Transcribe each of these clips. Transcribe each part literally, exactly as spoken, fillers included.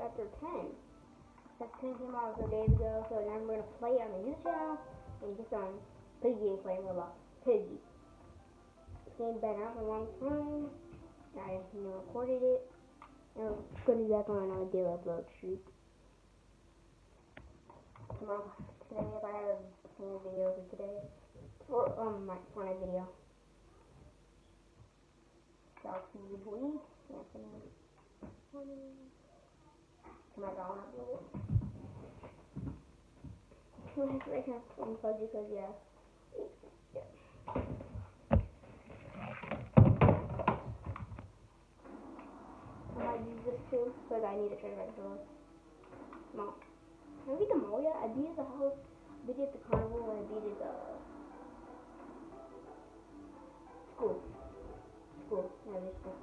chapter ten. Chapter ten came out a few days ago, so now I'm going to play it on the YouTube channel, and get some Piggy gameplay in Roblox. Piggy. This game's been out for a long time. I, you know, recorded it. And I'm going to be back on a daily upload streak. Tomorrow, today, if I have a video for today, for um my Fortnite video. Galaxy League. Anthony. Come on, I'll upload it. Right here, I'm fuzzy because yeah. yeah. I might use this too because I need a trade right to Mom. Can I beat the mall yet? I beat the house, I beat it at the carnival, and I beat it the school. School. Yeah, this school.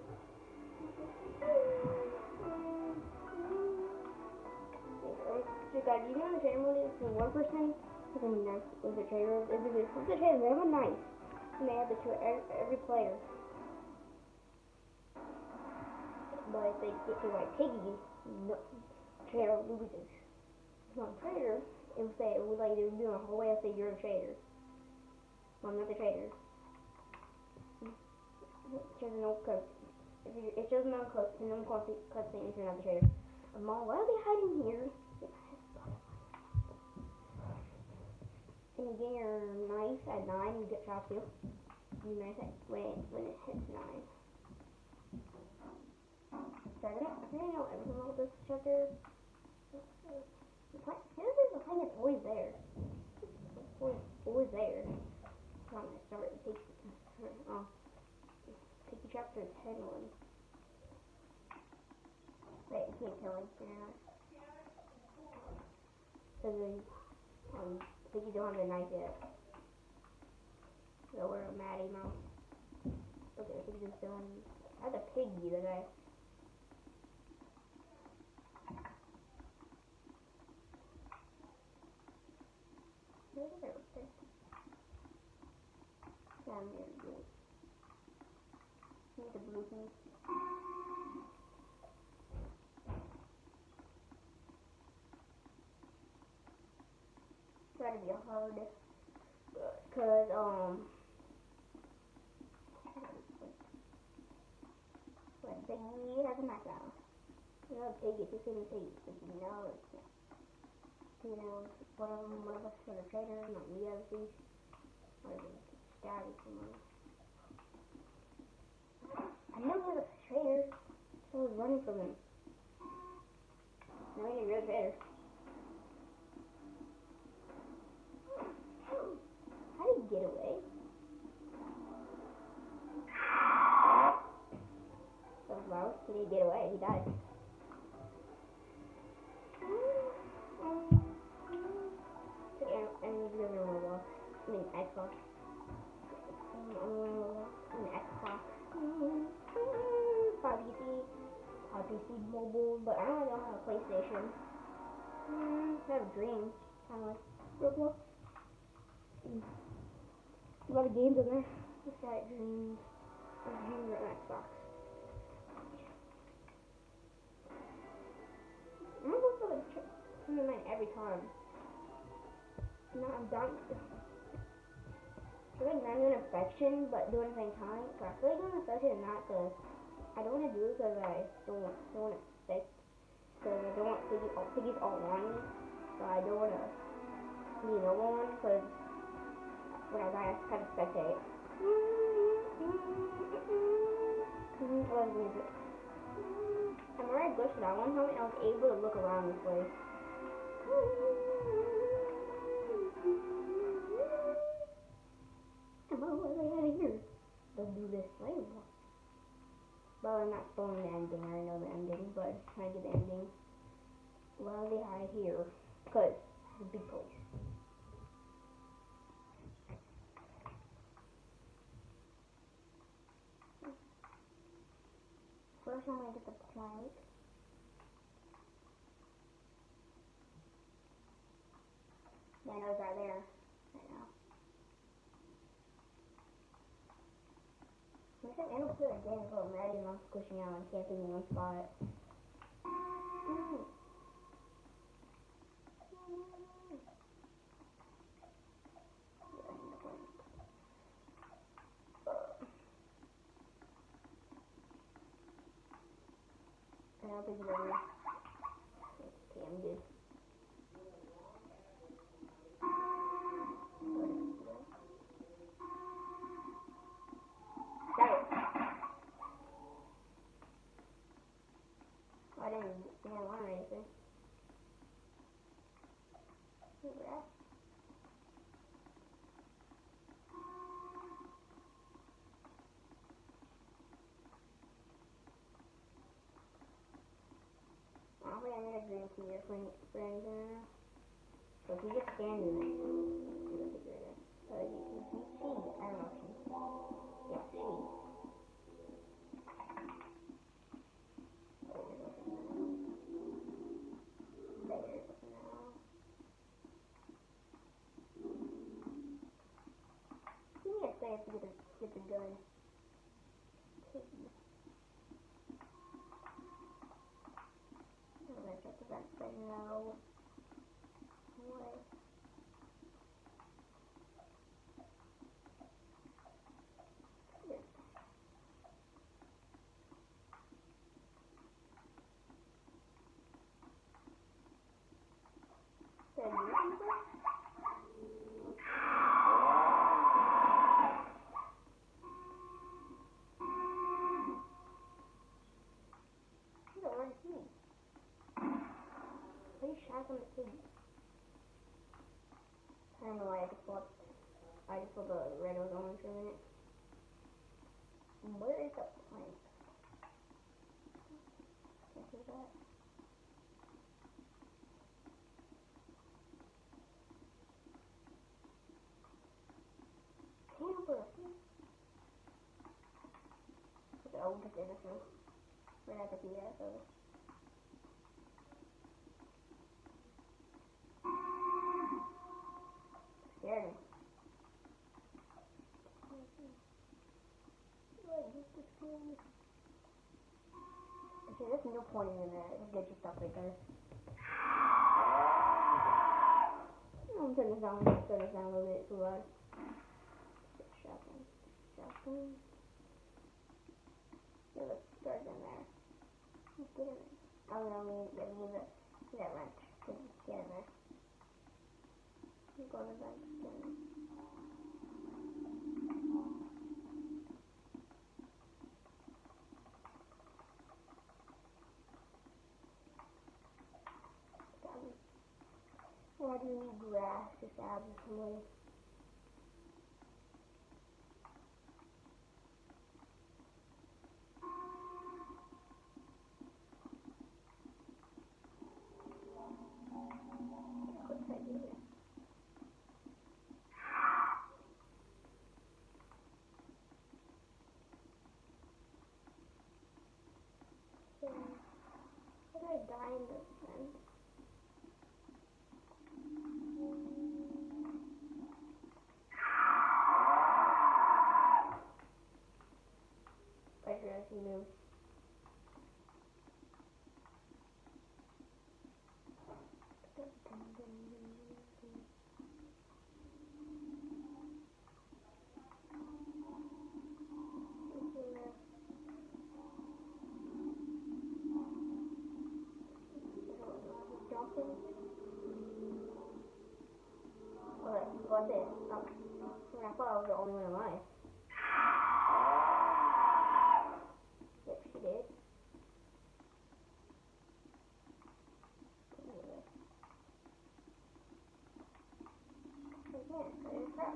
So guys, you know the trader mode is for one person with a knife with the trader. If the with the trader, they have a knife, and they have the two every, every player. But if they get to like Piggy, no, trader loses. So on trader, it would say it would like it would be on the hallway. I'd say you're a trader. Well, I'm not the trader. It shows no code. If you, it shows no code, no code if you're not the trader. Mom, why are they hiding here? And you get your knife at nine, you get shot too. You knife it when it, when it hits nine. So I don't, I don't know everything about this chapter. The plan, the plan is always there. It's always, always there. Come on, I start it. Take, oh, take the chapter ten one. Wait, you can't kill him. Yeah. So then, um. I think you don't have the knife yet. So we're a Maddie Mouse. Okay, I think just done. I had a Piggy that I. Where is it? Yeah, I'm gonna do it. Need the blue piece. Try to be hard, cause um, when Piggy has a knife out, you know, Piggy, it's the same Piggy, but you know, it's not. You know, one of them, one of us is a trader, not me, obviously, or the scary someone. I know he was a trader, so I was running from him. Now he's a real trader. How did he get away? So well, he didn't get away, he died. And he's gonna win Roblox. I mean Xbox. I'm gonna win Roblox. I mean Xbox. Five P C. Five P C mobile, but I don't really have a PlayStation. I have a dream. Kinda like Roblox. A lot of games in there. What's that? Dreams. Or Dreams or Xbox. I'm gonna go for the tournament every time. No, I'm done. I feel like not doing infection, but doing it at the same time. Cause I feel like doing infection is not because I don't want to do it because I don't want, don't want to stick. Because I don't want Piggy, all, Piggy's all on me. So I don't want to be no one because when I die, I kind of spectate. What is it? I'm already glitched that one time and I was able to look around this place. Come on, what are they out of here? Don't do this later. Well, I'm not spoiling the ending, I know the ending, but I'm trying to get the ending. Well, they hide here, because it's a big place. First, I'm going to get the plank. Yeah, I know it's right there. Right now. I said I don't play a game called Maddie Mouse squishing out and camping in one spot. I'll pick it over. Okay, I'm good. Got it. Oh, I didn't see I want anything. Congrats. I don't think I need a green key for, for anything right now. So if you just stand in it, you'll figure it out. So you can see, she, I don't know, she. Yeah, she. Say if you get the, get the gun. I'm gonna check the vent thing now. What? Did I do something? From the pig. I don't know why I just swapped. I just thought the red was orange for a minute. Where is the plank? Can't do that. Camper. Okay, I'll get this one. Right at the P S over. Scared him. Okay, there's no point in there. Just get your stuff right there. I'm turn this down. Turn this down a little bit too loud. Shotgun. Shotgun. Yeah, let's start in there. Let's get in there. I'm gonna leave, yeah, leave it. See that wrench. Just get in there. Go to the bench. Get in there. Why do you need grass to stab somebody? What's that do? So, how did I die in this then? If you move. Okay, what's it? Oh, I thought I was the only one alive. Yep, she did. Again, there's that.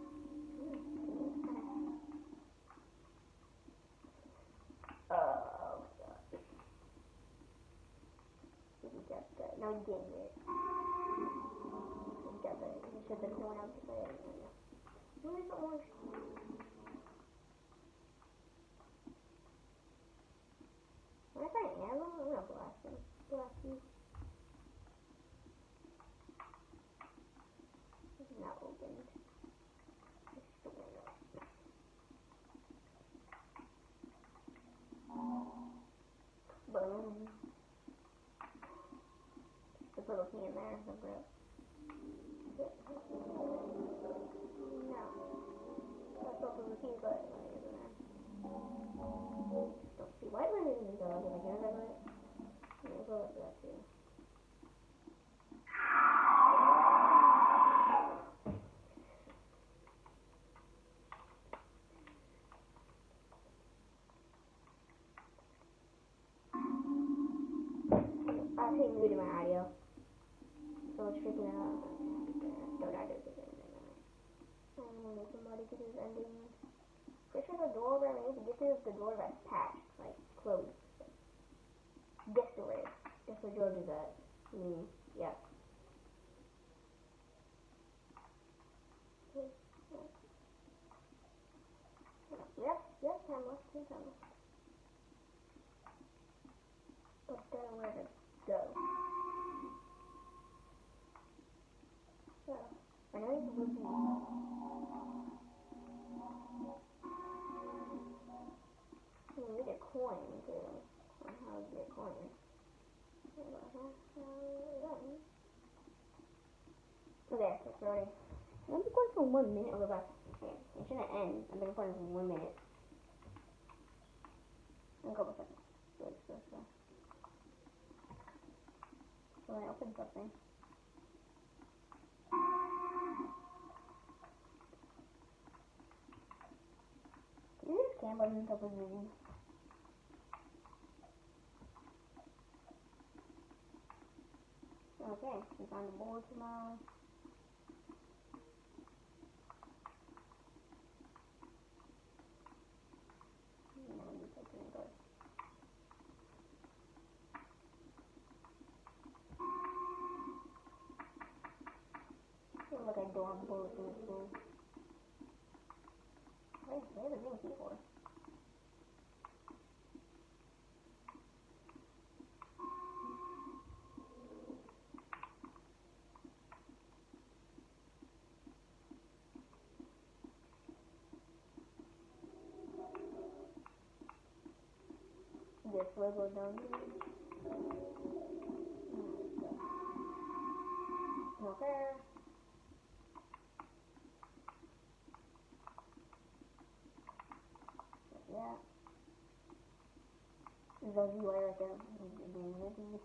Oh, God. Did you get that? No, you didn't get it. You got that. You should have been going out to play it. Where's the orange? When I find an arrow, I'm gonna blast him. Blast you. It's not opened. It's the window. Boom. Just a little key in there. No. That's also the key, but like, isn't there? Don't see white linen in the dog. Did I hear that right? go with that too. I think muted my audio. So it's freaking out. Don't die to this ending. I don't know if somebody get his ending. Pretty sure the door where we need to get to is the door that's patched, like closed. This door is. That's where George is at. I mean, yeah. Yep, yep, time left, two time left. But then where to go? So, I know you can move these. You need a coin too. On how to get coins. Okay, it's ready. I'm recording for one minute. I'll go back. Okay, it shouldn't end. I've been recording for one minute. And a couple seconds. Good, good, good. So I opened something. Can you just cam button up with me? Okay, we found the board tomorrow. No, you take it good. Look like a dorm bullet in this room. Wait, there's a green keyboard. This logo down here. Okay. Yeah. Those you wear like a green hoodie.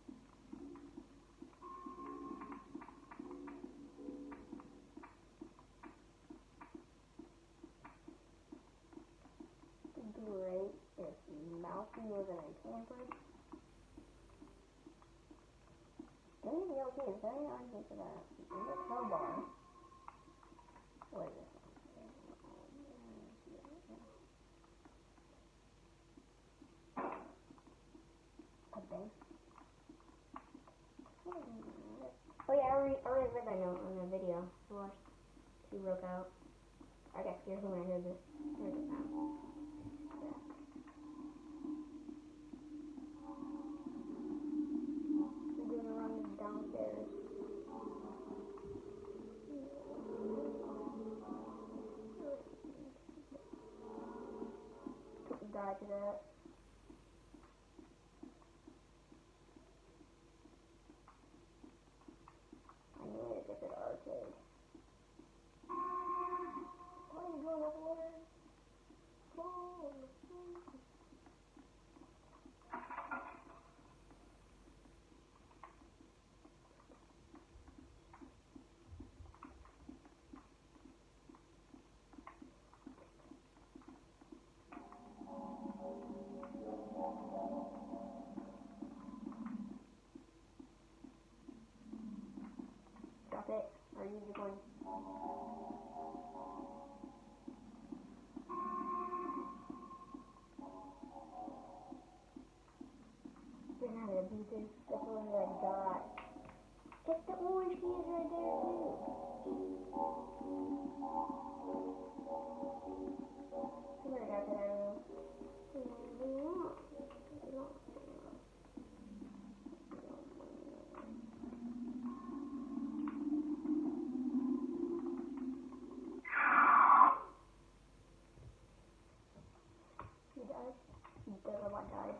Great if Mousy wasn't tampered. Don't even know okay, is there any on here for that? There's a crowbar. What is this one? A bank. Oh yeah, I already, I already read that note on the video I watched. She broke out. I got scared when I heard this. Heard it now. We're gonna run downstairs. Die to that. I need to get to the arcade. Why are you going up water? Oh. Stop it. Are you just going? You're not gonna beat this. That's the one that I got. Get the orange keys right there, too. I never got that room. He died. The robot died.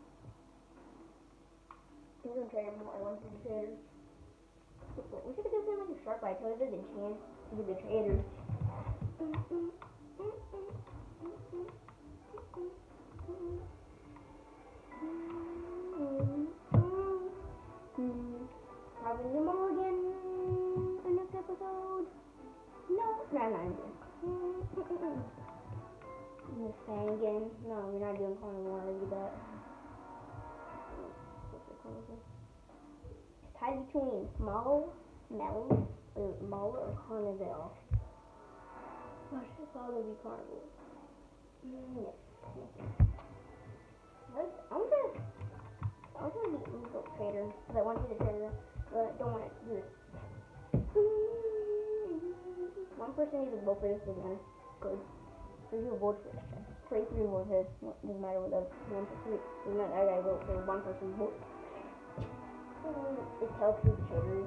He's gonna trade him more. I want to be traders. We should have given him like a shark bite. So there's a chance to be the traders. Andrew Morgan in next episode. No, no, not Andrew. Miss Fangan. No, we're not doing carnivore. I do that. It's tied between Mallow, Melon, or Mallow or Carnival. I should probably be carnivore. Mm, yes. Let's, I'm gonna, I'm gonna be Eagle Trader because I want to be the trader, but I don't want to do this. One person needs to vote for this is gonna good. Three people vote for it. Three three vote for this. Doesn't matter what the one for three. Doesn't matter. I gotta vote for one person vote. It helps with the traders.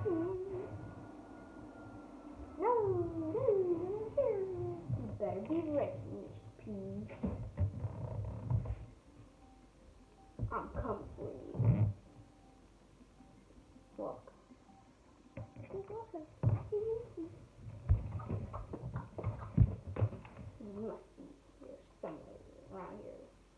No, no, no. You better be ready, Miss P. I'm coming for you. Walk. Keep walking. You must be here somewhere around here.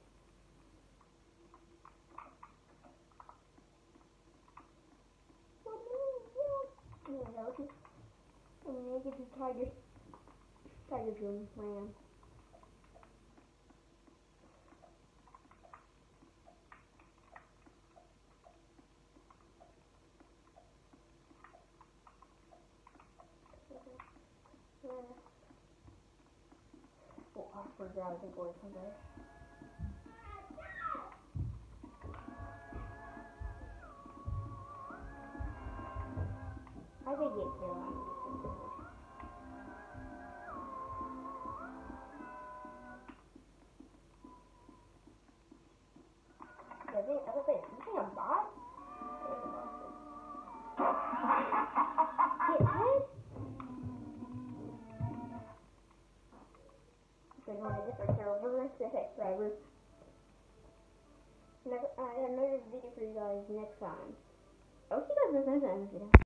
I'm gonna get the tiger. Tiger room, lamb. Oh, I forgot I was going someday. I could get there on this. I think, I was like, you think I'm bot? Get hit? So you want to get our server, subscribers. Never, I have another video for you guys next time. I'll see you guys next time in this video.